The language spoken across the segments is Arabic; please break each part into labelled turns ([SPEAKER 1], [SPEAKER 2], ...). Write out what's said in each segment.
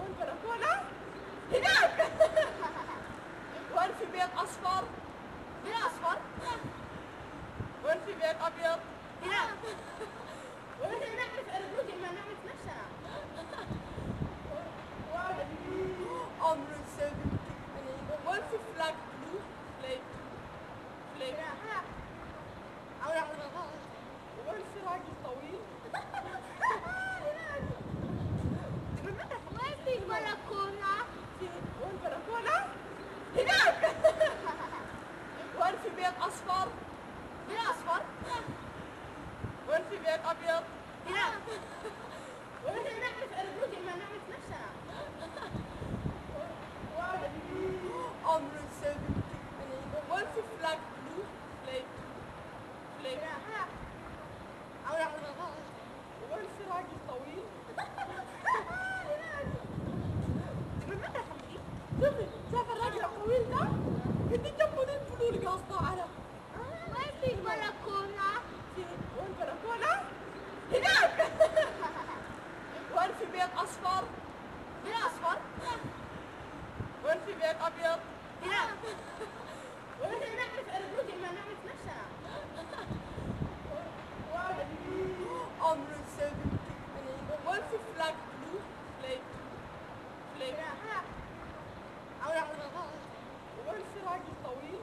[SPEAKER 1] والبلكونة هناك. وين في بيت أصفر؟ بيت أصفر؟ وين في بيت أبيض؟ هناك. وين نعرف أرجوك ما نعرف نفسنا. عمرو سالم. وين في فلاج بلو؟ فلاج أو يعني وين في راجل طويل؟
[SPEAKER 2] وين في البلكونة؟
[SPEAKER 1] وين بلكونة؟ هناك. وين في بيت أصفر؟ بيت أصفر؟ وين في بيت أبيض؟ هناك. وين نعرف أرجوك ما نعرف نفسنا. عمرو سالم. وين في فلاج بلو؟ فلاج أو يعني وين في راجل طويل؟ شوفي شايف الراجل الطويل ده؟ قد جنبه دي البلو اللي قاصده على.
[SPEAKER 2] وين في البلكونة؟
[SPEAKER 1] وين البلكونة؟ هناك. وين في بيت أصفر؟ بيت أصفر؟ وين في بيت أبيض؟ هناك. وين نعرف أرجوك ما نعرف نفسنا. عمرو سالم. وين في فلاج بلو؟ فلاج أو يعني وين في راجل طويل؟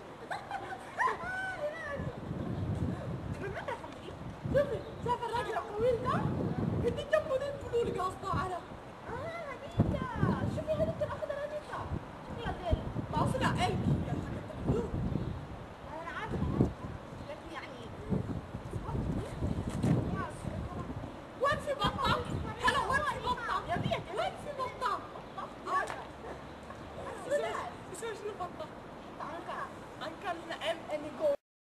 [SPEAKER 1] شوفي شايف الراجل الطويل ده؟ قد جنبه دي البلو اللي قاصده على. هذيك شوفي هذيك الأخضر هذيك شكلها ديل باصلة قلبي يا حاجة البلو. أنا عارفة لكن يعني وين في بطة؟ هلا وين في بطة؟ يا بيت وين في بطة؟ شنو بطة؟